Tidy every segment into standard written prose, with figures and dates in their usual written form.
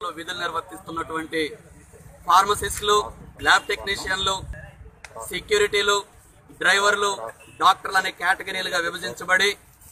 విధులు నిర్వర్తిస్తున్నటువంటి ఫార్మసిస్టులు, ల్యాబ్ టెక్నీషియన్లు, సెక్యూరిటీలు, డ్రైవర్లు, డాక్టర్లు అనే కేటగిరీలుగా విభజించబడి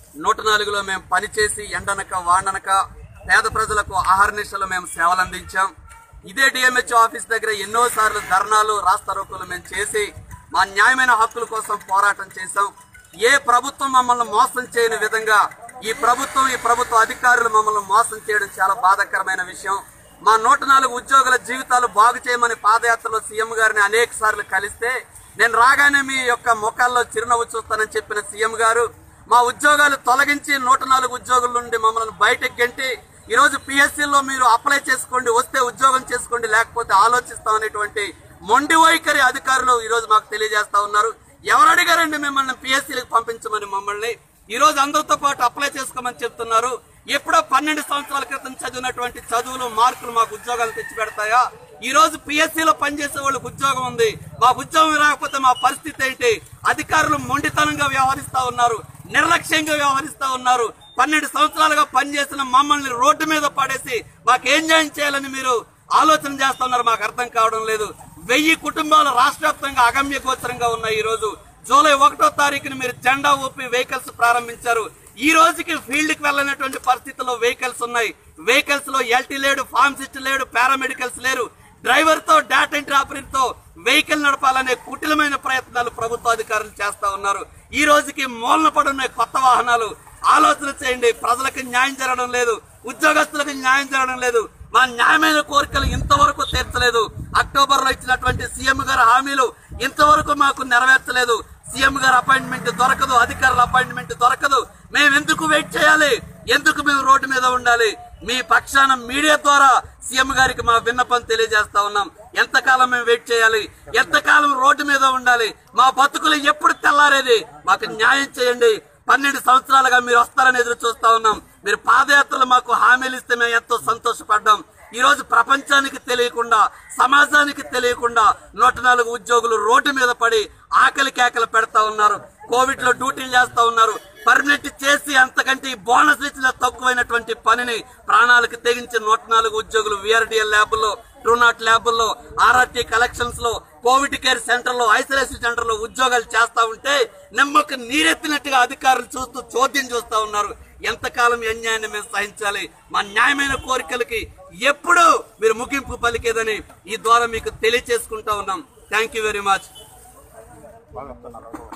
104లో మేము పనిచేసి ఎండనక వాండనక పేద ప్రజలకు ఆహార నిశలు మేము సేవలు అందించాం. ఇదే డిఎంహెచ్ ఆఫీస్ దగ్గర ఎన్నోసార్లు ధర్నాలు, రాస్తారోకోలు మేము చేసి మా న్యాయమైన హక్కుల కోసం పోరాటం చేశాం. ఏ ప్రభుత్వం మమ్మల్ని మోసం చేయని విధంగా ఈ ప్రభుత్వ అధికారులు మమ్మల్ని మోసం చేయడం చాలా బాధాకరమైన విషయం. మా 104 ఉద్యోగుల జీవితాలు బాగు చేయమని పాదయాత్రలో సీఎం గారిని అనేక సార్లు కలిస్తే నేను రాగానే మీ యొక్క ముఖాల్లో చిరునవ్వు చూస్తానని చెప్పిన సీఎం గారు మా ఉద్యోగాలు తొలగించి 104 ఉద్యోగుల నుండి మమ్మల్ని బయటకు గెంటి ఈరోజు పిఎస్సీలో మీరు అప్లై చేసుకోండి, వస్తే ఉద్యోగం చేసుకోండి, లేకపోతే ఆలోచిస్తామనేటువంటి మొండి వైఖరి అధికారులు ఈరోజు మాకు తెలియజేస్తా ఉన్నారు. ఎవరు అడిగారండి మిమ్మల్ని పిఎస్సీలకు పంపించమని? మమ్మల్ని ఈరోజు అందరితో పాటు అప్లై చేసుకోమని చెప్తున్నారు. ఎప్పుడో 12 సంవత్సరాల క్రితం చదివినటువంటి చదువులు, మార్కులు మాకు ఉద్యోగాలు తెచ్చి పెడతాయా? ఈ రోజు పిఎస్సీలో పనిచేసే వాళ్ళకి ఉద్యోగం ఉంది, మాకు ఉద్యోగం రాకపోతే మా పరిస్థితి ఏంటి? అధికారులు మొండితనంగా వ్యవహరిస్తా ఉన్నారు, నిర్లక్ష్యంగా వ్యవహరిస్తా ఉన్నారు. 12 సంవత్సరాలుగా పనిచేసిన మమ్మల్ని రోడ్డు మీద పడేసి మాకు ఏం చేయాలని మీరు ఆలోచన చేస్తా ఉన్నారు, మాకు అర్థం కావడం లేదు. 1000 కుటుంబాలు రాష్ట్ర వ్యాప్తంగా అగమ్య గోచరంగా ఉన్నాయి. ఈ రోజు జూలై 1వ తారీఖున మీరు జెండా ఊపి వెహికల్స్ ప్రారంభించారు. ఈ రోజుకి ఫీల్డ్ కి వెళ్ళినటువంటి పరిస్థితుల్లో వెహికల్స్ ఉన్నాయి. వెహికల్స్ లో ఎల్టీ లేడు, ఫార్మసిస్ట్ లేడు, పారామెడికల్స్ లేరు. డ్రైవర్ తో, డేటా ఎంట్రీ ఆపరేటర్ తో వెహికల్ నడపాలనే కుటిలమైన ప్రయత్నాలు ప్రభుత్వ అధికారులు చేస్తా ఉన్నారు. ఈ రోజుకి మూలన పడున్న కొత్త వాహనాలు. ఆలోచన చేయండి. ప్రజలకు న్యాయం జరగడం లేదు, ఉద్యోగస్తులకు న్యాయం జరగడం లేదు. మా న్యాయమైన కోరికలు ఇంతవరకు తీర్చలేదు. అక్టోబర్ లో ఇచ్చినటువంటి సీఎం గారి హామీలు ఇంతవరకు మాకు నెరవేర్చలేదు. సీఎం గారి అపాయింట్మెంట్ దొరకదు, అధికారుల అపాయింట్మెంట్ దొరకదు. మేము ఎందుకు వెయిట్ చేయాలి? ఎందుకు మేము రోడ్డు మీద ఉండాలి? మీ పక్షాన మీడియా ద్వారా సీఎం గారికి మా విన్నపం తెలియజేస్తా ఉన్నాం. ఎంతకాలం మేము వెయిట్ చేయాలి? ఎంతకాలం రోడ్డు మీద ఉండాలి? మా బతుకులు ఎప్పుడు తెల్లారేది? మాకు న్యాయం చేయండి. 12 సంవత్సరాలుగా మీరు వస్తారని ఎదురు చూస్తా ఉన్నాం. మీరు పాదయాత్రలు మాకు హామీలు ఇస్తే మేము ఎంతో సంతోషపడ్డాం. ఈ రోజు ప్రపంచానికి తెలియకుండా, సమాజానికి తెలియకుండా 104 ఉద్యోగులు రోడ్డు మీద పడి ఆకలి కేకలు పెడతా ఉన్నారు. కోవిడ్ లో డ్యూటీలు చేస్తా ఉన్నారు. పర్మనెంట్ చేసి అంతకంటే బోనస్ ఇచ్చిన తక్కువైనటువంటి పనిని ప్రాణాలకు తెగించి 104 ఉద్యోగులు విఆర్డిఎల్ ల్యాబుల్లో, ట్రూనాట్ ల్యాబుల్లో, ఆర్ఆర్టీ కలెక్షన్స్ లో, కోవిడ్ కేర్ సెంటర్ లో, ఐసోలేషన్ సెంటర్ లో ఉద్యోగాలు చేస్తా ఉంటే నమ్మక నీరెత్తినట్టుగా అధికారులు చూస్తూ చోద్యం చూస్తా ఉన్నారు. ఎంతకాలం అన్యాయాన్ని మేము సహించాలి? మా న్యాయమైన కోరికలకి ఎప్పుడు మీరు ముగింపు పలికేదని ఈ ద్వారా మీకు తెలియచేసుకుంటా ఉన్నాం. Thank you very much.